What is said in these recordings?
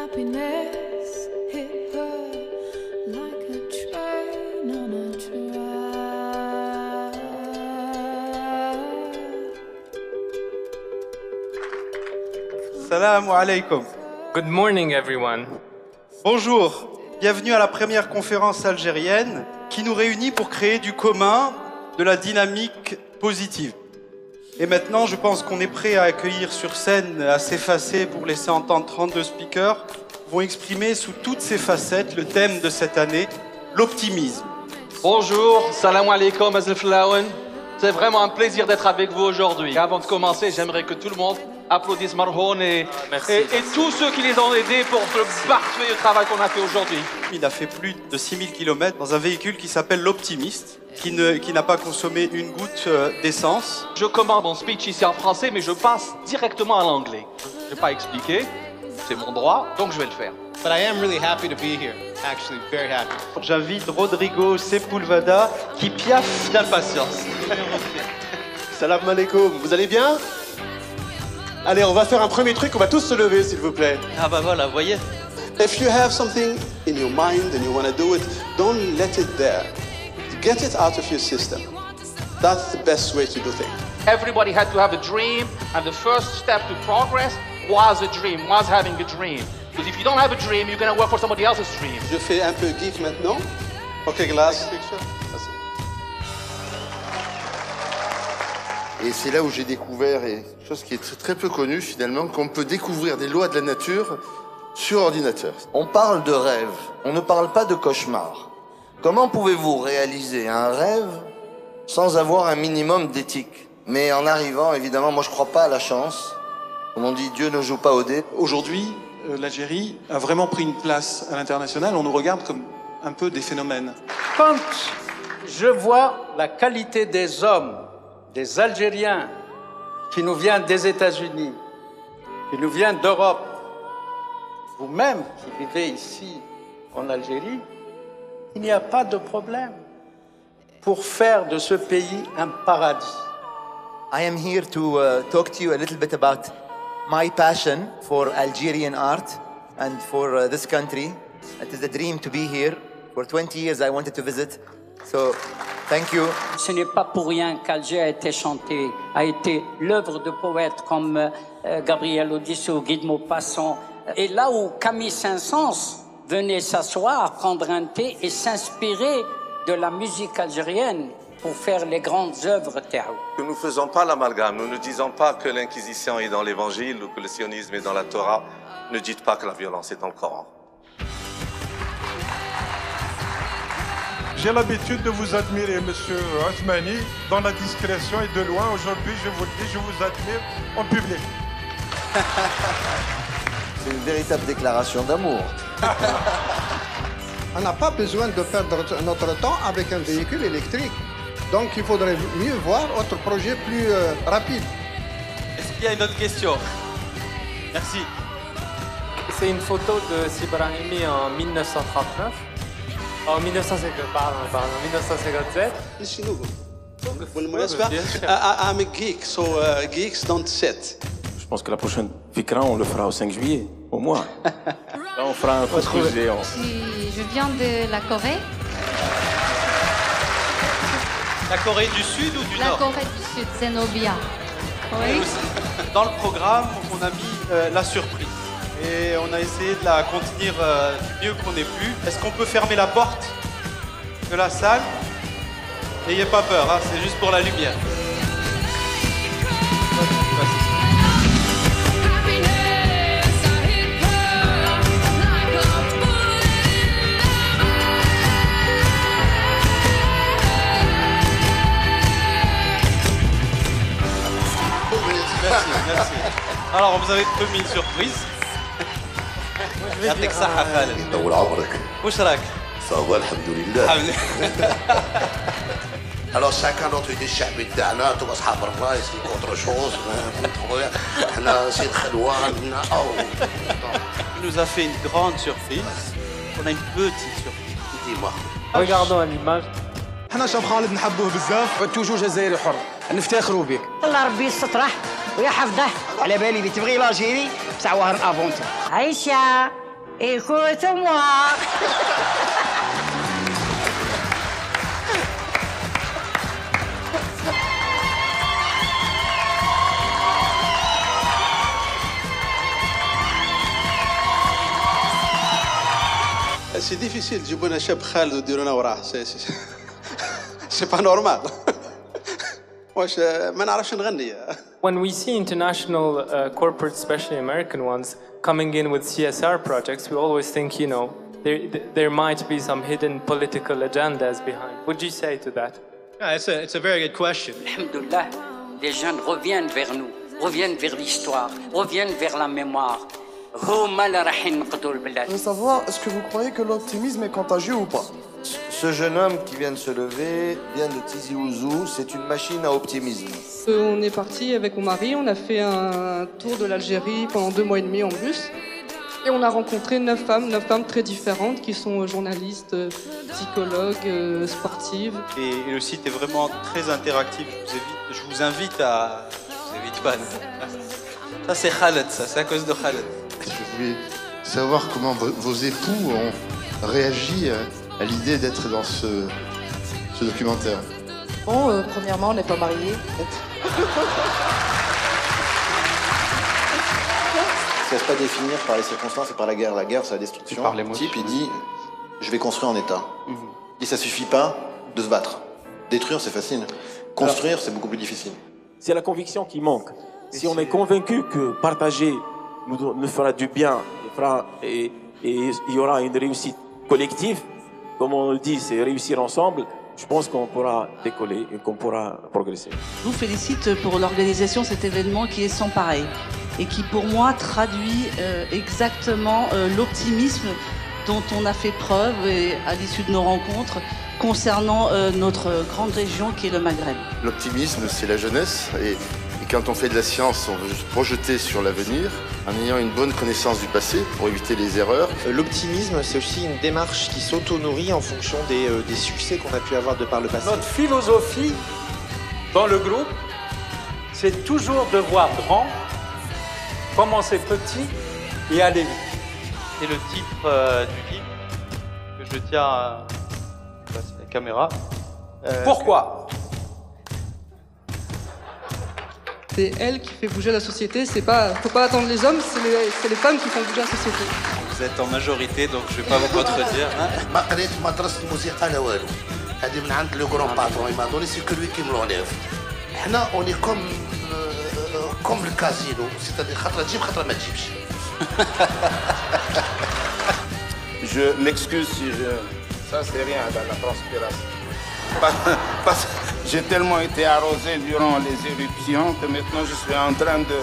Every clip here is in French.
Happiness hit her like a train on a track. Salam alaikum. Good morning, everyone. Bonjour, bienvenue à la première conférence algérienne qui nous réunit pour créer du commun, de la dynamique positive. Et maintenant, je pense qu'on est prêt à accueillir sur scène, à s'effacer pour laisser entendre 32 speakers, vont exprimer sous toutes ses facettes le thème de cette année, l'optimisme. Bonjour, salam alaikum, Azil Flaouen. C'est vraiment un plaisir d'être avec vous aujourd'hui. Avant de commencer, j'aimerais que tout le monde applaudisse Marhoun et tous ceux qui les ont aidés pour le parfait travail qu'on a fait aujourd'hui. Il a fait plus de 6000 km dans un véhicule qui s'appelle l'Optimiste, qui n'a pas consommé une goutte d'essence. Je commence mon speech ici en français, mais je passe directement à l'anglais. Je vais pas expliquer, c'est mon droit, donc je vais le faire. But I am really happy to be here. Actually, very happy. J'invite Rodrigo Sepulveda qui piaffe d'impatience. Salam alaikum, vous allez bien? Allez, on va faire un premier truc, on va tous se lever, s'il vous plaît. Ah bah voilà, vous voyez. If you have something in your mind and you want to do it, don't let it there. Get it out of your system. That's the best way to do things. Everybody had to have a dream, and the first step to progress was a dream, was having a dream. Because if you don't have a dream, you're going to work for somebody else's dream. Je fais un peu geek maintenant. Ok, glass. Et c'est là où j'ai découvert, et chose qui est très peu connue finalement, qu'on peut découvrir des lois de la nature sur ordinateur. On parle de rêve, on ne parle pas de cauchemar. Comment pouvez-vous réaliser un rêve sans avoir un minimum d'éthique? Mais en arrivant, évidemment, moi je crois pas à la chance. Comme on dit, Dieu ne joue pas au dé. Aujourd'hui, l'Algérie a vraiment pris une place à l'international. On nous regarde comme un peu des phénomènes. Quand je vois la qualité des hommes, des Algériens, qui nous viennent des États-Unis, qui nous viennent d'Europe, vous-même qui vivez ici en Algérie, il n'y a pas de problème pour faire de ce pays un paradis. I am here to talk to you a little bit about my passion for Algerian art and for this country. It is a dream to be here. For 20 years I wanted to visit. So, thank you. Ce n'est pas pour rien qu'Alger a été chanté, a été l'œuvre de poètes comme Gabriel Audisso, Guy de Maupassant. Et là où Camille Saint-Saëns venait s'asseoir, prendre un thé et s'inspirer de la musique algérienne pour faire les grandes œuvres terreau. Nous ne faisons pas l'amalgame, nous ne disons pas que l'Inquisition est dans l'Évangile ou que le sionisme est dans la Torah. Ne dites pas que la violence est dans le Coran. J'ai l'habitude de vous admirer, Monsieur Othmani, dans la discrétion et de loin. Aujourd'hui, je vous le dis, je vous admire en public. C'est une véritable déclaration d'amour. On n'a pas besoin de perdre notre temps avec un véhicule électrique. Donc il faudrait mieux voir autre projet plus rapide. Est-ce qu'il y a une autre question? Merci. C'est une photo de Sibrahimi en 1939. En 1957. I'm a geek, so geeks don't sit. Je pense que la prochaine Fikra, on le fera au 5 juillet, au moins. Là, on fera un focus géant. Je viens de la Corée. La Corée du Sud ou du Nord? La Corée du Sud, Zenobia. Oui. Dans le programme, on a mis la surprise. Et on a essayé de la contenir du mieux qu'on ait pu. Est-ce qu'on peut fermer la porte de la salle? N'ayez pas peur, hein, c'est juste pour la lumière. Merci, merci. Alors, vous avez promis une surprise. يعطيك الصحة خالد. طول عمرك. وش راك؟ صافا الحمد لله. Alors chacun notre idée الشعبي تاعنا انتم اصحاب الراي سي كونتر شوز احنا سي خلوان او. Il nous a fait une grande surprise. On a une petite surprise. Dis-moi. Regardons à l'image. احنا شاب خالد نحبوه بزاف. توجو جزائري حر نفتخروا بك. الله ربي يسترح ويحفظه على بالي اللي تبغي لاجيري بصح وهر افونتور. عيشة Écoute-moi. C'est difficile de jouer un chef Khaled ou dire وراه c'est pas normal. واش ما نعرفش نغني. When we see international corporates, especially American ones, coming in with CSR projects, we always think, you know, there might be some hidden political agendas behind. Would you say to that? Yeah, it's a very good question. Alhamdoulilah, les jeunes reviennent vers nous, reviennent vers l'histoire, reviennent vers la mémoire. Je veux savoir, est-ce que vous croyez que l'optimisme est contagieux ou pas? Ce jeune homme qui vient de se lever vient de Tizi Ouzou, c'est une machine à optimisme. On est parti avec mon mari, on a fait un tour de l'Algérie pendant 2 mois et demi en bus. Et on a rencontré 9 femmes très différentes qui sont journalistes, psychologues, sportives. Et le site est vraiment très interactif. Je vous invite à... Je vous invite pas. Ça c'est Khaled, ça c'est à cause de Khaled. Je voulais savoir comment vos époux ont réagi à l'idée d'être dans ce documentaire. Bon, premièrement, on n'est pas mariés. Ça ne se pas définir par les circonstances et par la guerre. La guerre, c'est la destruction. Par l'émotion. Le type, il dit, je vais construire en état. Il dit, ça suffit pas de se battre. Détruire, c'est facile. Construire, c'est beaucoup plus difficile. C'est la conviction qui manque. Si on est convaincu que partager nous fera du bien et il y aura une réussite collective, comme on le dit, c'est réussir ensemble, je pense qu'on pourra décoller et qu'on pourra progresser. Je vous félicite pour l'organisation de cet événement qui est sans pareil et qui pour moi traduit exactement l'optimisme dont on a fait preuve à l'issue de nos rencontres concernant notre grande région qui est le Maghreb. L'optimisme, c'est la jeunesse et quand on fait de la science, on veut se projeter sur l'avenir en ayant une bonne connaissance du passé pour éviter les erreurs. L'optimisme, c'est aussi une démarche qui s'auto-nourrit en fonction des succès qu'on a pu avoir de par le passé. Notre philosophie dans le groupe, c'est toujours de voir grand, commencer petit et aller vite. Et le titre du livre que je tiens à la caméra. Pourquoi? C'est elle qui fait bouger la société, c'est pas, faut pas attendre les hommes, c'est les femmes qui font bouger la société. Vous êtes en majorité, donc je vais pas vous contredire. ما قريت مدرسة الموسيقى لا والو. هذه من عند لو غران باترون ما دوني سي كو لوي كي ملونيف. حنا اوني كوم الكازينو، سيتادير خطرة تجيب خطرة ما تجيبش. Je m'excuse si je... Ça, c'est rien dans la transpiration. Parce que j'ai tellement été arrosé durant les éruptions que maintenant je suis en train de...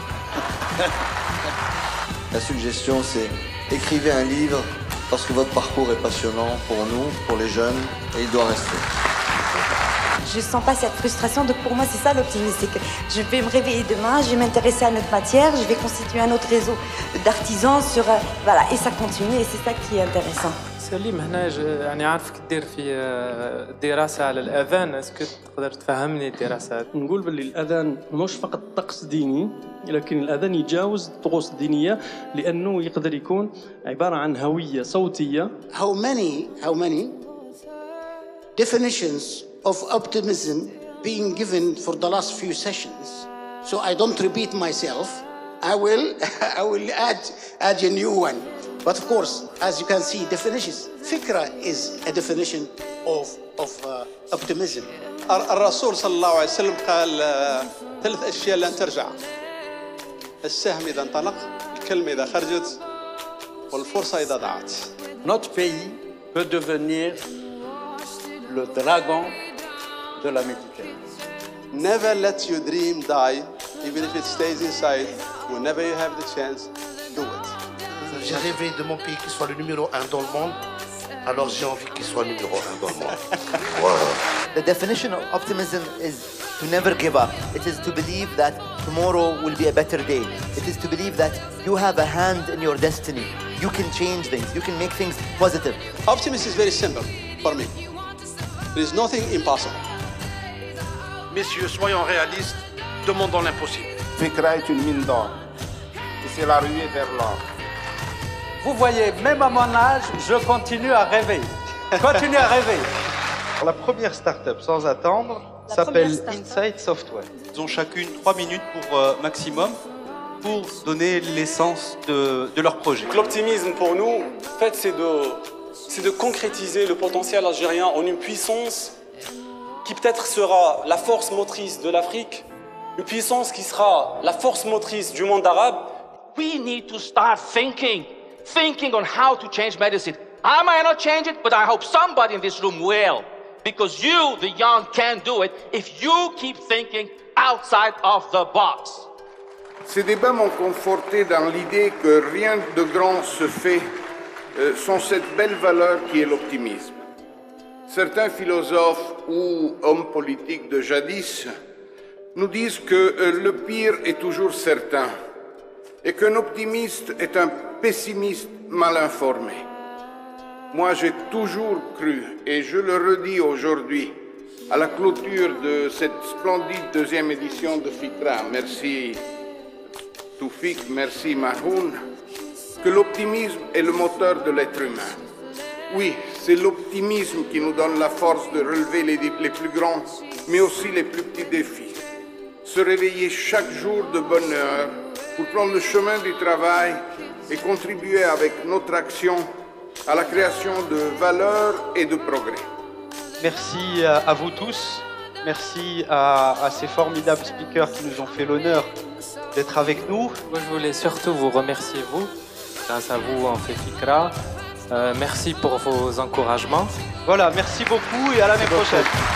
La suggestion, c'est écrivez un livre parce que votre parcours est passionnant pour nous, pour les jeunes, et il doit rester. Je sens pas cette frustration, donc pour moi c'est ça l'optimisme, c'est que je vais me réveiller demain, je vais m'intéresser à notre matière, je vais constituer un autre réseau d'artisans sur voilà, et ça continue et c'est ça qui est intéressant. سليم هنا يعني عارفك دير في دراسة على الأذان، اسكو تقدر تفهمني الدراسات؟ نقول باللي الأذان مش فقط طقس ديني، لكن الأذان يجاوز الطقوس الدينية لأنه يقدر يكون عبارة عن هوية صوتية. How many definitions of optimism being given for the last few sessions? So I don't repeat myself. I will add a new one. But of course, as you can see, definitions. Fikra is a definition of optimism. الرسول صلى الله عليه وسلم قال 3 أشياء لن ترجع. السهم إذا انطلق، الكلمة إذا خرجت، والفرصة إذا ضاعت. Notre pays peut devenir le dragon de la Méditerranée. Never let your dream die, even if it stays inside. Whenever you have the chance, do it. J'ai rêvé de mon pays qui soit le numéro 1 dans le monde, alors j'ai envie qu'il soit numéro 1 dans le monde. Wow. The definition of optimism is to never give up. It is to believe that tomorrow will be a better day. It is to believe that you have a hand in your destiny. You can change things. You can make things positive. Optimism is very simple for me. There is nothing impossible. Messieurs, soyons réalistes, demandons l'impossible. Fikra est une mine d'or. Et c'est la ruée vers l'or. Vous voyez, même à mon âge, je continue à rêver. Continuez à rêver. La première start-up, sans attendre, s'appelle Insight Software. Ils ont chacune 3 minutes pour maximum pour donner l'essence de leur projet. L'optimisme pour nous, en fait, c'est de concrétiser le potentiel algérien en une puissance qui peut-être sera la force motrice de l'Afrique, une puissance qui sera la force motrice du monde arabe. We need to start thinking on how to change medicine. I might not change it, but I hope somebody in this room will. Because you, the young, can do it if you keep thinking outside of the box. Ces débats m'ont conforté dans l'idée que rien de grand se fait sans cette belle valeur qui est l'optimisme. Certains philosophes ou hommes politiques de jadis nous disent que le pire est toujours certain et qu'un optimiste est un pessimiste mal informé. Moi, j'ai toujours cru, et je le redis aujourd'hui, à la clôture de cette splendide deuxième édition de FICRA, merci Toufik, merci Mahoun, que l'optimisme est le moteur de l'être humain. Oui, c'est l'optimisme qui nous donne la force de relever les plus grands, mais aussi les plus petits défis. Se réveiller chaque jour de bonne heure pour prendre le chemin du travail et contribuer avec notre action à la création de valeur et de progrès. Merci à vous tous. Merci à ces formidables speakers qui nous ont fait l'honneur d'être avec nous. Moi, je voulais surtout vous remercier, vous. Grâce à vous, on fait FICRA. Merci pour vos encouragements. Voilà, merci beaucoup et à l'année prochaine.